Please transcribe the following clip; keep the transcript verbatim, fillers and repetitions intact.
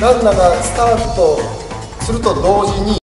ランナーがスタートすると同時に